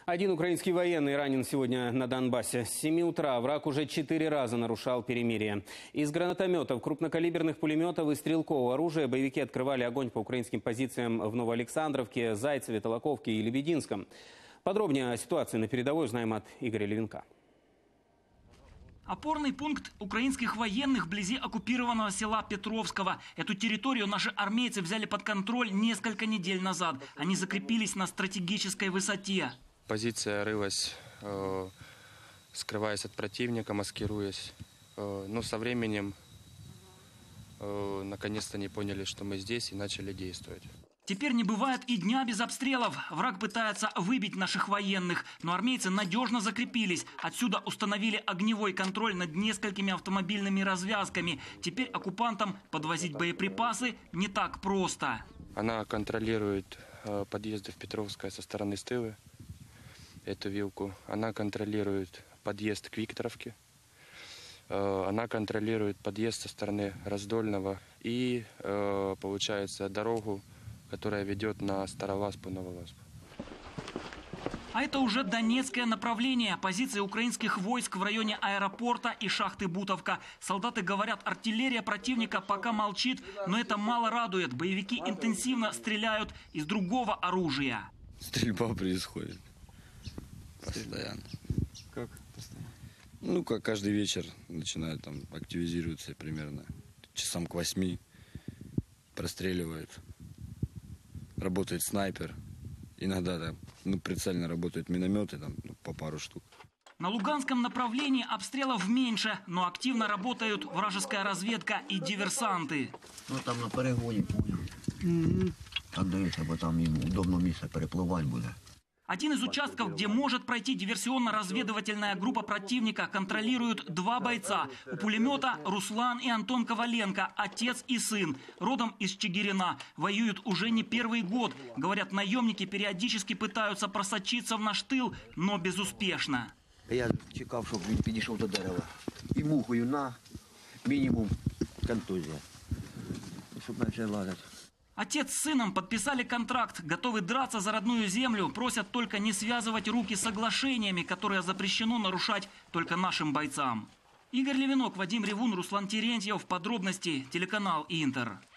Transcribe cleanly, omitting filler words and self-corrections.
Один украинский военный ранен сегодня на Донбассе. С 7 утра враг уже 4 раза нарушал перемирие. Из гранатометов, крупнокалиберных пулеметов и стрелкового оружия боевики открывали огонь по украинским позициям в Новоалександровке, Зайцеве, Толоковке и Лебединском. Подробнее о ситуации на передовой узнаем от Игоря Левинка. Опорный пункт украинских военных вблизи оккупированного села Петровского. Эту территорию наши армейцы взяли под контроль несколько недель назад. Они закрепились на стратегической высоте. Позиция рылась, скрываясь от противника, маскируясь. Но со временем наконец-то не поняли, что мы здесь, и начали действовать. Теперь не бывает и дня без обстрелов. Враг пытается выбить наших военных, но армейцы надежно закрепились. Отсюда установили огневой контроль над несколькими автомобильными развязками. Теперь оккупантам подвозить боеприпасы не так просто. Она контролирует подъезды в Петровское со стороны Стывы, эту вилку. Она контролирует подъезд к Викторовке. Она контролирует подъезд со стороны Раздольного и, получается, дорогу, которая ведет на Староваспу, Нововаспу. А это уже Донецкое направление. Позиции украинских войск в районе аэропорта и шахты Бутовка. Солдаты говорят, артиллерия противника пока молчит, но это мало радует. Боевики интенсивно стреляют из другого оружия. Стрельба происходит постоянно. Как постоянно? Ну, как каждый вечер начинают там активизироваться примерно часам к 8. Простреливают. Работает снайпер. Иногда там, прицельно работают минометы, там, по пару штук. На Луганском направлении обстрелов меньше, но активно работают вражеская разведка и диверсанты. Ну там на перегоні, понял. Там дивиться, бо там їм удобно місце перепливати буде. Один из участков, где может пройти диверсионно-разведывательная группа противника, контролируют 2 бойца. У пулемета Руслан и Антон Коваленко, отец и сын, родом из Чигирина. Воюют уже не первый год. Говорят, наемники периодически пытаются просочиться в наш тыл, но безуспешно. Я чекав, щоб він підійшов до дерева. І мухою на мінімум контузія. Щоб почали ладити. Отец с сыном подписали контракт, готовы драться за родную землю, просят только не связывать руки соглашениями, которые запрещено нарушать только нашим бойцам. Игорь Левинок, Вадим Ревун, Руслан Терентьев. Подробности телеканал Интер.